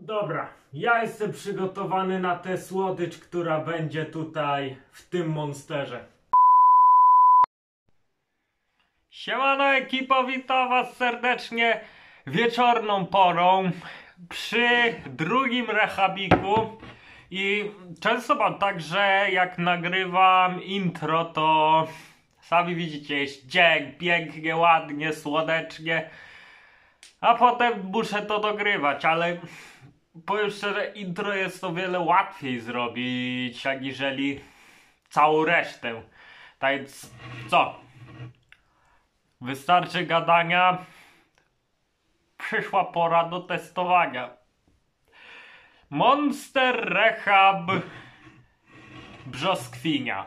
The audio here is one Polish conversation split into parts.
Dobra, ja jestem przygotowany na tę słodycz, która będzie tutaj w tym monsterze. Siemano ekipo, witam was serdecznie wieczorną porą przy drugim rehabiku. I często mam tak, że jak nagrywam intro, to sami widzicie, jest dzień, pięknie, ładnie, słonecznie, a potem muszę to dogrywać, ale powiem szczerze, intro jest o wiele łatwiej zrobić, aniżeli całą resztę. Tak więc co? Wystarczy gadania. Przyszła pora do testowania. Monster Rehab Brzoskwinia.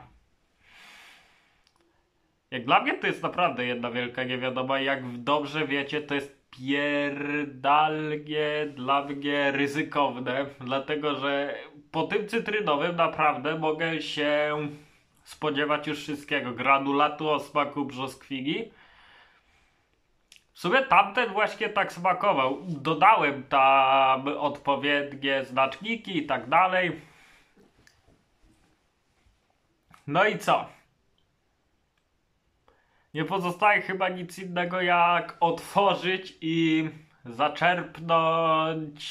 Jak dla mnie to jest naprawdę jedna wielka niewiadoma. Jak dobrze wiecie, to jest pierdalnie dla mnie ryzykowne, dlatego że po tym cytrynowym naprawdę mogę się spodziewać już wszystkiego. Granulatu o smaku brzoskwini. W sumie tamten właśnie tak smakował. Dodałem tam odpowiednie znaczniki i tak dalej. No i co? Nie pozostaje chyba nic innego jak otworzyć i zaczerpnąć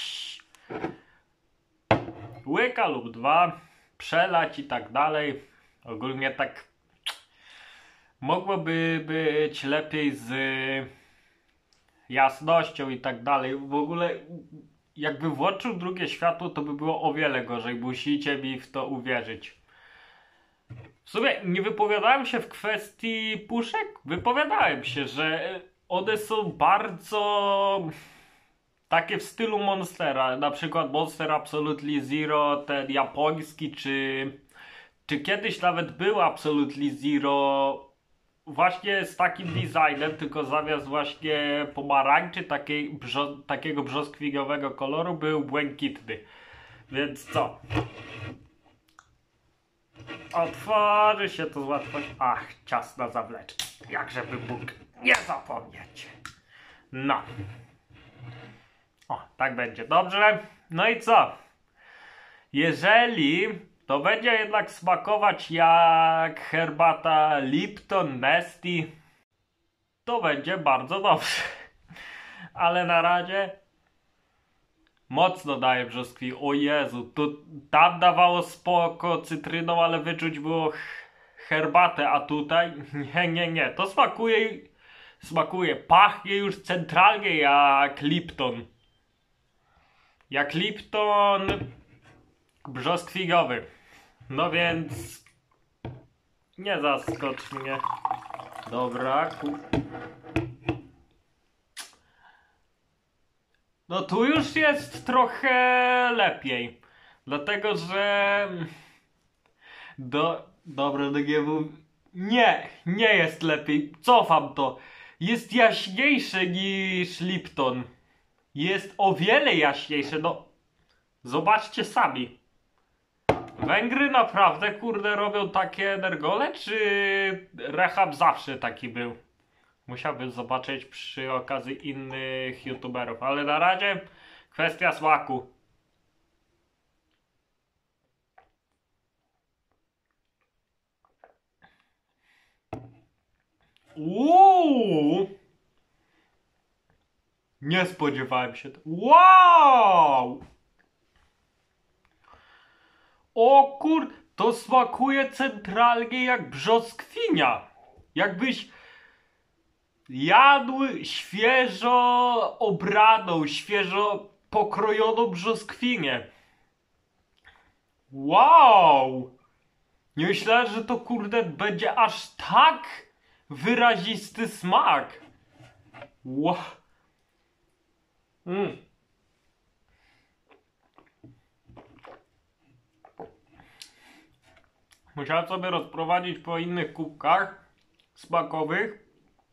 łyka lub dwa, przelać i tak dalej. Ogólnie tak mogłoby być lepiej z jasnością i tak dalej. W ogóle jakby włączył drugie światło, to by było o wiele gorzej. Musicie mi w to uwierzyć. W sumie nie wypowiadałem się w kwestii puszek. Wypowiadałem się, że one są bardzo takie w stylu Monstera. Na przykład Monster Absolutely Zero, ten japoński, czy kiedyś nawet był Absolutely Zero właśnie z takim designem, tylko zamiast właśnie pomarańczy takiego brzoskwiniowego koloru był błękitny. Więc co? Otworzy się to z łatwością. Ach, ciasna zawleczka. Jakżeby Bóg nie zapomnieć. No. O, tak będzie. Dobrze. No i co? Jeżeli to będzie jednak smakować jak herbata Lipton Nesty, to będzie bardzo dobrze. Ale na razie mocno daje brzoskwini. O Jezu, to tam dawało spoko cytryną, ale wyczuć było herbatę, a tutaj nie. To smakuje, pachnie już centralnie jak Lipton. Jak Lipton brzoskwiniowy. No więc nie zaskocz mnie. Dobra, no tu już jest trochę lepiej. Dlatego, że dobra, nie jest lepiej. Cofam to. Jest jaśniejsze niż Lipton. Jest o wiele jaśniejsze. No, zobaczcie sami. Węgry naprawdę, kurde, robią takie energole, czy Rehab zawsze taki był? Musiałbym zobaczyć przy okazji innych youtuberów, ale na razie kwestia smaku. Nie spodziewałem się. Wow! O kur... To smakuje centralnie jak brzoskwinia. Jakbyś jadł świeżo obraną, świeżo pokrojoną brzoskwinię. Wow! Nie myślałem, że to kurde będzie aż tak wyrazisty smak. Wow. Musiałem sobie rozprowadzić po innych kubkach smakowych.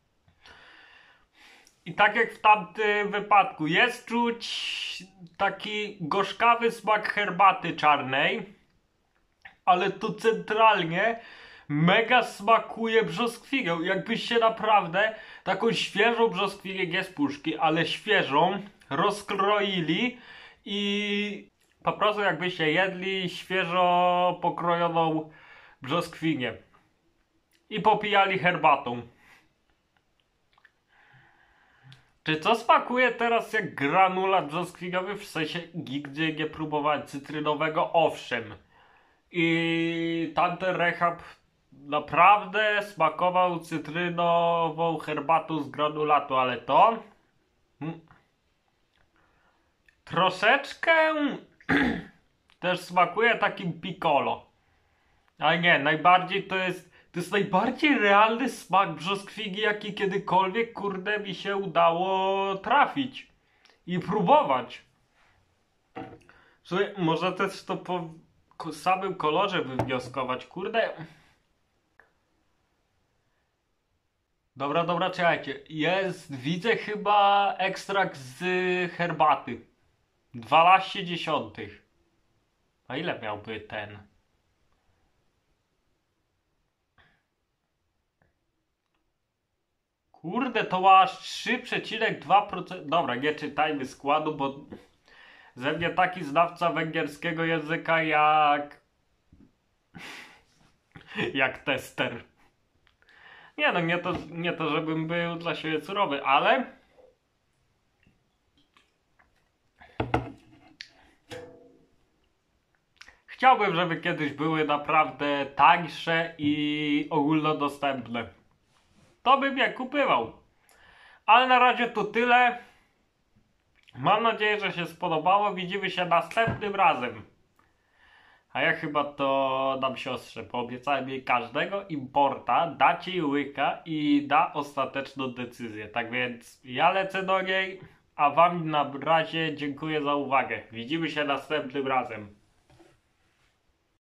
I tak jak w tamtym wypadku, jest czuć taki gorzkawy smak herbaty czarnej, ale tu centralnie mega smakuje brzoskwinią. Jakbyście naprawdę taką świeżą brzoskwinię, nie z puszki, ale świeżą, rozkroili i po prostu jakbyście jedli świeżo pokrojoną brzoskwinię i popijali herbatą. Czy to smakuje teraz jak granulat brzoskwiniowy? W sensie nigdy nie próbowałem cytrynowego, owszem. I tamten rehab naprawdę smakował cytrynową herbatą z granulatu, ale to troszeczkę też smakuje takim piccolo. Ale nie, najbardziej to jest najbardziej realny smak brzoskwini, jaki kiedykolwiek, kurde, mi się udało trafić i próbować. Słuchaj, może też to po samym kolorze wywnioskować, kurde. Dobra, czekajcie. Widzę chyba ekstrakt z herbaty. 12 A ile miałby ten? Kurde, to ma aż 3,2%. Dobra, nie czytajmy składu, bo ze mnie taki znawca węgierskiego języka jak tester. Nie no, nie to żebym był dla siebie surowy, ale chciałbym, żeby kiedyś były naprawdę tańsze i ogólnodostępne. To bym je kupywał. Ale na razie to tyle. Mam nadzieję, że się spodobało. Widzimy się następnym razem. A ja chyba to dam siostrze. Poobiecałem jej każdego importa, dacie jej łyka i da ostateczną decyzję. Tak więc ja lecę do niej, a wam na razie dziękuję za uwagę. Widzimy się następnym razem.